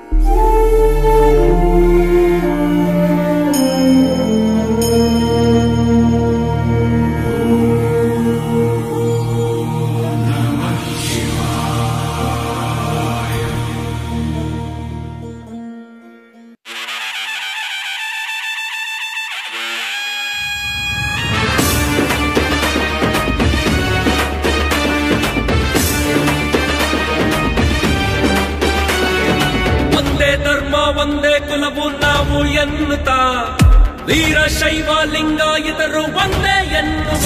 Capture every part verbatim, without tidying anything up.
ಒಂದೇ ಕುಲವು ನಾವು ಎನ್ನುತ್ತಾ ವೀರಶೈವ ಲಿಂಗಾಯತರು ಒಂದೇ ಎನ್ನುವ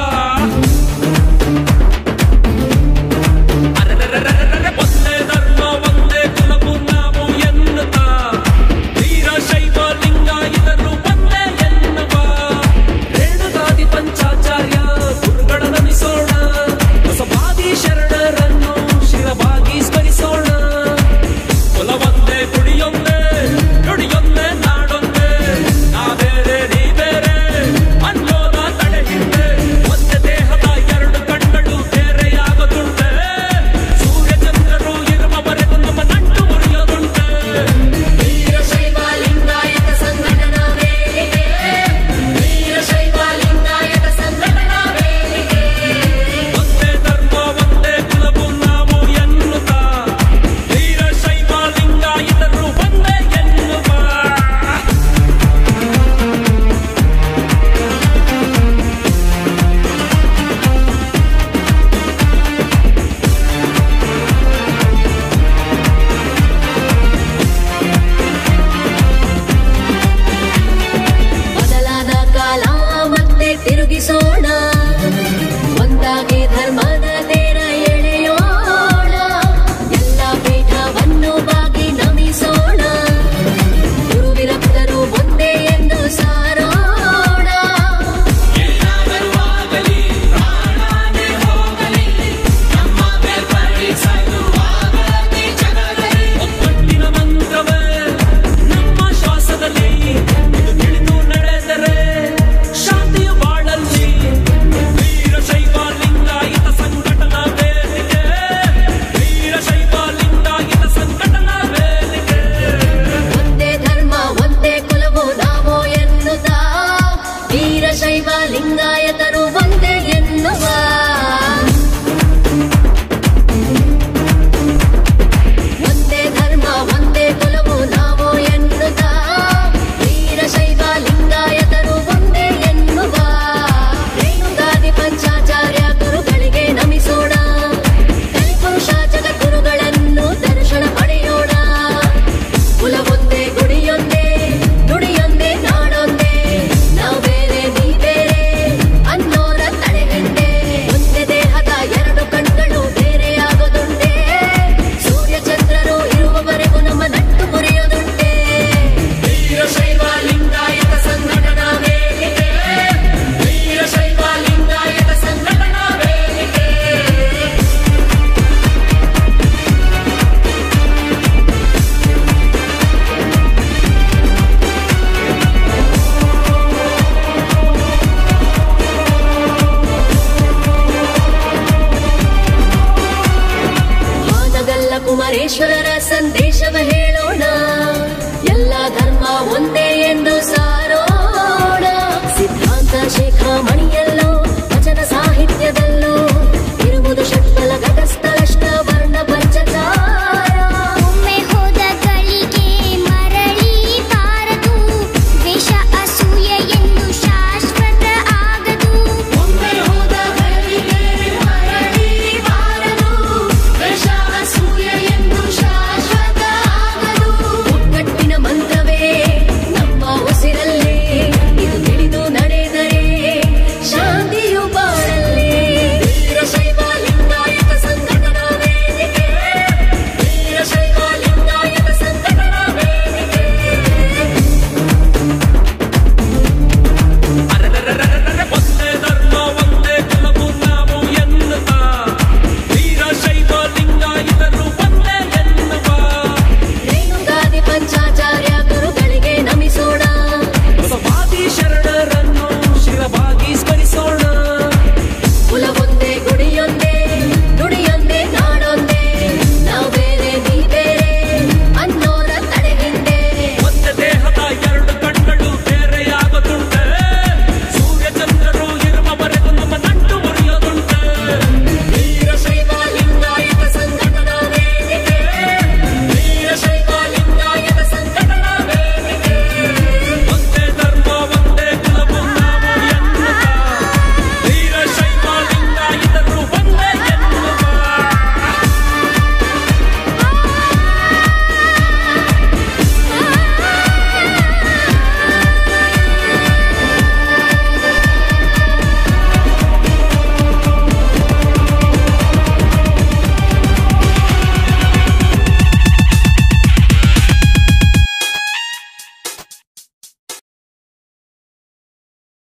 ಒಂದೇ ಧರ್ಮ ಒಂದೇ ಕುಲವು ನಾವು ಎನ್ನುತ್ತಾ ವೀರಶೈವ ಲಿಂಗಾಯತರು ಒಂದೇ ಎನ್ನುವ ರೇಣುಗಾದಿ ಪಂಚಾಚಾರ್ಯ ಗುರುಗಳ ನಮಿಸೋಣ ಹೊಸವಾದಿ ಶರಣರನ್ನು ಶಿರವಾಗಿ ಸ್ಮರಿಸೋಣ ಕುಲವೊಂದೇ ಕುಡಿಯೊಂದೇ ನುಡಿಯೊಂದೇ ನಾಡೊಂದೇ ನಾ ಬೇರೆ ನೀ ಬೇರೆ ಅನ್ನೋದ ತಡೆ ಹಿಂದೆ ಒಂದೇ ದೇಹದ ಎರಡು ಕಣ್ಣುಗಳು ಬೇರೆಯಾಗದುಂಟೆ ಸೂರ್ಯ ಚಂದ್ರರು ಇರುವವರೆಗೂ ನಮ್ಮ ನಂಟು ಮುರಿಯೋದುಂಟೆ ವೀರಶೈವ ಲಿಂಗಾಯತ ಸಂಘಟನಾ ವೇದಿಕೆ ವೀರಶೈವ ಲಿಂಗಾಯತ ಸಂಘಟನಾ ವೇದಿಕೆ ಒಂದೇ ಧರ್ಮ ಒಂದೇ ಕುಲವು ನಾವು ಎನ್ನುತ್ತಾ ವೀರಶೈವ ಲಿಂಗಾಯತರು ಒಂದೇ ಎನ್ನುವ ಬದಲಾದ ಕಾಲ ಮತ್ತೆ ತಿರುಗಿಸೋಣ ಒಂದಾಗಿ ಧರ್ಮದ ತೇರ ಎಳೆಯೋಣ ಎಲ್ಲ ಪೀಠವನ್ನು ಬಾಗಿ ನಮಿಸೋಣ ಗುರುವಿರಕ್ತರು ಒಂದೇ ಎಂದು ಸಾರೋಣ ಎಲ್ಲಾದರೂ ಆಗಲಿ ಪ್ರಾಣನೇ ಹೋಗಲಿ ನಮ್ಮ ಬೇರ್ಪಡಿಸಲು ಆಗದೆ ಜಗದಲ್ಲಿ ಒಬ್ಬಟ್ಟಿನ ಮಂತ್ರವೇ ನಮ್ಮ ಶ್ವಾಸದಲ್ಲಿ ಇದು ತಿಳಿದು ನಡೆದರೆ ಶಾಂತಿಯು ಬಾಳಲ್ಲಿ ವೀರಶೈವ ಲಿಂಗಾಯತ ಸಂಘಟನಾ ವೇದಿಕೆ ವೀರಶೈವ ಲಿಂಗಾಯತ ಸಂಘಟನಾ ವೇದಿಕೆ ಒಂದೇ ಧರ್ಮ ಒಂದೇ ಕುಲವು ನಾವು ಎನ್ನುತ್ತಾ ವೀರಶೈವ ಲಿಂಗಾಯತರು ಒಂದೇ ಎನ್ನುವ ಒಂದೇ ಧರ್ಮ ಒಂದೇ ಕುಲವು ನಾವು ಎನ್ನುತ್ತಾ ವೀರಶೈವ ಲಿಂಗಾಯತರು ಒಂದೇ ಎನ್ನುವ ರೇಣುಗಾದಿ ಪಂಚಾಚಾರ್ಯ ಗುರುಗಳಿಗೆ ನಮಿಸೋಣ ಕಲಿಪುರುಷ ಜಗದ್ಗುರುಗಳನ್ನು ದರ್ಶನ ಪಡೆಯೋಣ ಕುಲವೊಂದೇ ಗುಡಿಯೊಂದೇ ನುಡಿಯೊಂದೇ ನಾಡೊಂದೇ ನಾವು ಬೇರೆ ನೀ ಬೇರೆ ಅನ್ನೋರ ತಡೆ ಹಿಂದೆ ಒಂದೇ ದೇಹದ ಎರಡು ಕಣ್ಗಳು ಬೇರೆಯಾಗೋದುಂಟೆ ಸೂರ್ಯ ಚಂದ್ರರು ಇರುವವರೆಗೂ ನಮ್ಮ ನಟ್ಟು ಮುರಿಯೋದುಂಟೆ ವೀರಶೈವ ಲಿಂಗಾಯತ ಸಂಘಟನಾ ವೇದಿಕೆ ವೀರಶೈವ ಲಿಂಗಾಯತ ಸಂಘಟನಾ ವೇದಿಕೆ ಹಾನಗಲ್ಲ ಕುಮಾರೇಶ್ವರರ ಸಂದೇಶವ ಹೇಳೋಣ ಎಲ್ಲ ಧರ್ಮ ಒಂದೇ ಎಂದು ಸಾರೋಣ ಸಿದ್ಧಾಂತ ಶಿಖಾಮಣಿಯ